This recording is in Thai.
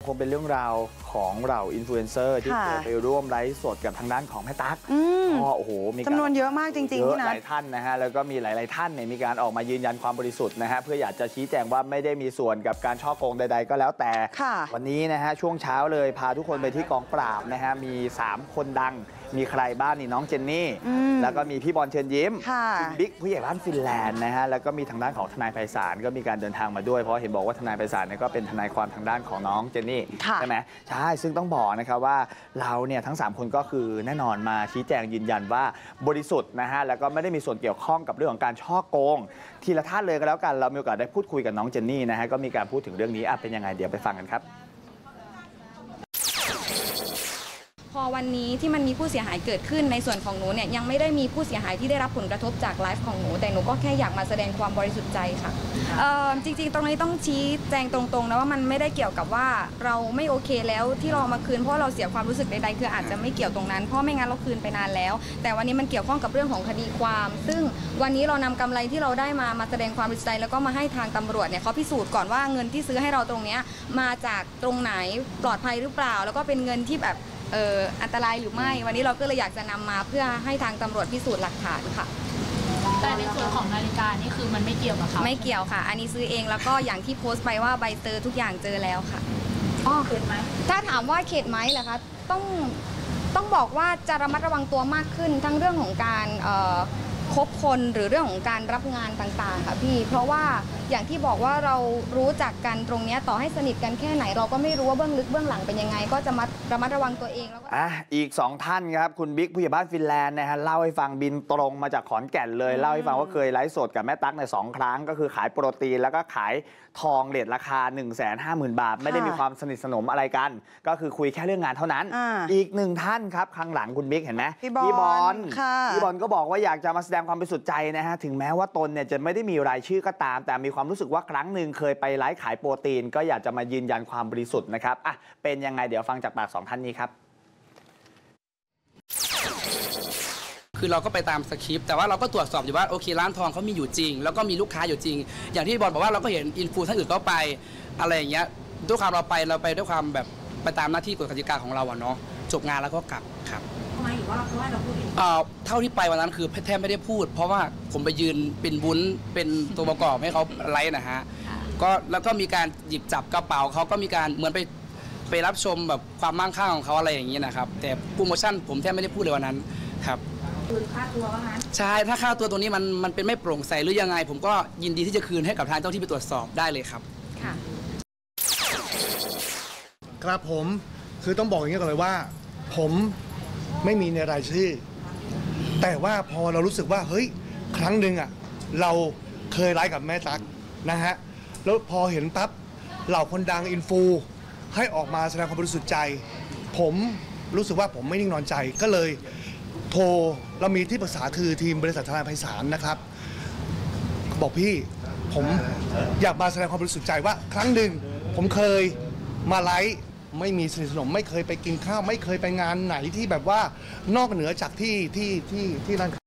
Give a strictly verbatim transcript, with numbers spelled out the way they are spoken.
คงเป็นเรื่องราวของเราอินฟลูเอนเซอร์ที่เคยไปร่วมไลฟ์สดกับทางด้านของแม่ตั๊กก็โอ้โหมีจำนวนเยอะมากจริงๆที่หลายท่านนะฮะแล้วก็มีหลายๆท่านเนี่ยมีการออกมายืนยันความบริสุทธิ์นะฮะเพื่ออยากจะชี้แจงว่าไม่ได้มีส่วนกับการช่อโกงใดๆก็แล้วแต่วันนี้นะฮะช่วงเช้าเลยพาทุกคนไปที่กองปราบนะฮะมีสามคนดังมีใครบ้างนี่น้องเจนนี่แล้วก็มีพี่บอลเชิญยิ้มคุณบิ๊กผู้ใหญ่บ้านฟินแลนด์นะฮะแล้วก็มีทางด้านของทนายไพศาลก็มีการเดินทางมาด้วยเพราะเห็นบอกว่าทนายไพศาลเนี่ยก็เป็นทนายความทางด้านของน้องเจนนี่ใช่ไหมใช่ซึ่งต้องบอกนะครับว่าเราเนี่ยทั้งสามคนก็คือแน่นอนมาชี้แจงยืนยันว่าบริสุทธิ์นะฮะแล้วก็ไม่ได้มีส่วนเกี่ยวข้องกับเรื่องของการช่อโกงทีละท่านเลยก็แล้วกันเรามีโอกาสได้พูดคุยกับน้องเจนนี่นะฮะก็มีการพูดถึงเรื่องนี้เป็นยังไงเดี๋ยวไปฟังกันครับพอวันนี้ที่มันมีผู้เสียหายเกิดขึ้นในส่วนของหนูเนี่ยยังไม่ได้มีผู้เสียหายที่ได้รับผลกระทบจากไลฟ์ของหนูแต่หนูก็แค่อยากมาแสดงความบริสุทธิ์ใจค่ะจริงๆตรงนี้ต้องชี้แจงตรงๆนะว่ามันไม่ได้เกี่ยวกับว่าเราไม่โอเคแล้วที่เรามาคืนเพราะเราเสียความรู้สึกใดๆคืออาจจะไม่เกี่ยวตรงนั้นเพราะไม่งั้นเราคืนไปนานแล้วแต่วันนี้มันเกี่ยวข้องกับเรื่องของคดีความซึ่งวันนี้เรานำกำไรที่เราได้มามาแสดงความบริสุทธิ์ใจแล้วก็มาให้ทางตำรวจเนี่ยเขาพิสูจน์ก่อนว่าเงินที่ซื้อให้เราตรงนี้มาจากตรงไหนปลอดภัยหรือเปล่าแล้วก็เป็นเงินที่แบบเอ่ออันตรายหรือไม่วันนี้เราก็เลยอยากจะนำมาเพื่อให้ทางตำรวจพิสูจน์หลักฐานค่ะแต่ในส่วนของนาฬิกานี่คือมันไม่เกี่ยวกับเขาไม่เกี่ยวค่ะอันนี้ซื้อเองแล้วก็อย่างที่โพสต์ไปว่าใบเตอร์ทุกอย่างเจอแล้วค่ะอ๋อเข็ดไหมถ้าถามว่าเข็ดไหมเหรอคะต้องต้องบอกว่าจะระมัดระวังตัวมากขึ้นทั้งเรื่องของการคบคนหรือเรื่องของการรับงานต่างๆค่ะพี่เพราะว่าอย่างที่บอกว่าเรารู้จักกันตรงนี้ต่อให้สนิทกันแค่ไหนเราก็ไม่รู้ว่าเบื้องลึกเบื้องหลังเป็นยังไงก็จะมาระมัดระวังตัวเองแล้วก็อ่ะอีกสองท่านครับคุณบิ๊กผู้ใหญ่บ้านฟินแลนด์นะฮะเล่าให้ฟังบินตรงมาจากขอนแก่นเลยเล่าให้ฟังว่าเคยไลฟ์สดกับแม่ตั๊กในสองครั้งก็คือขายโปรตีนแล้วก็ขายทองเรทราคา หนึ่งแสนห้าหมื่น บาทไม่ได้มีความสนิทสนมอะไรกันก็คือคุยแค่เรื่องงานเท่านั้น อ, อีกหนึ่งท่านครับข้างหลังคุณบิ๊กเห็นไหมพี่บอลพี่บอลก็บอกว่าอยากจะมาแสดงความบริสุทธิ์ใจนะฮะถึงแม้ว่าตนเนี่ยจะไม่ได้มีรายชื่อก็ตามแต่มีความรู้สึกว่าครั้งหนึ่งเคยไปไลฟ์ขายโปรตีนก็อยากจะมายืนยันความบริสุทธิ์นะครับอ่ะเป็นยังไงเดี๋ยวฟังจากปากสองท่านนี้ครับคือเราก็ไปตามสคริปต์แต่ว่าเราก็ตรวจสอบอยู่ว่าโอเคร้านทองเขามีอยู่จริงแล้วก็มีลูกค้าอยู่จริงอย่างที่บอลบอกว่าเราก็เห็นอินฟูท่านอื่นก็ไปอะไรอย่างเงี้ยด้วยความเราไปเราไปด้วยความแบบไปตามหน้าที่กฎกติกาของเราอะเนาะจบงานแล้วก็กลับครับทำไมว่าเพราะว่าเราพูดเอ่อเท่าที่ไปวันนั้นคือแทบไม่ได้พูดเพราะว่าผมไปยืนเป็นบุ้นเป็นตัวประกอบให้เขาไลฟ์นะฮะก็แล้วก็มีการหยิบจับกระเป๋าเขาก็มีการเหมือนไปไปรับชมแบบความมั่งคั่งของเขาอะไรอย่างนี้นะครับแต่โปรโมชั่นผมแทบไม่ได้พูดเลยวันนั้นครับคืนค่าตัวว่างั้นใช่ถ้าค่าตัวตรงนี้มันมันเป็นไม่โปร่งใสหรือยังไงผมก็ยินดีที่จะคืนให้กับทางเจ้าที่ไปตรวจสอบได้เลยครับค่ะครับผมคือต้องบอกอย่างนี้ก่อนเลยว่าผมไม่มีในรายชื่อแต่ว่าพอเรารู้สึกว่าเฮ้ยครั้งหนึ่งอ่ะเราเคยไลฟ์กับแม่ตั๊กนะฮะแล้วพอเห็นปั๊บเหล่าคนดังอินฟูให้ออกมาแสดงความบริสุทธิ์ใจผมรู้สึกว่าผมไม่นิ่งนอนใจก็เลยโทรเรามีที่ปรึกษาคือทีมบริษัททนายไพศาลนะครับบอกพี่ผมอยากมาแสดงความบริสุทธิ์ใจว่าครั้งหนึ่งผมเคยมาไลฟ์ไม่มีสนิทสนมไม่เคยไปกินข้าวไม่เคยไปงานไหนที่แบบว่านอกเหนือจากที่ที่ที่ที่นั่น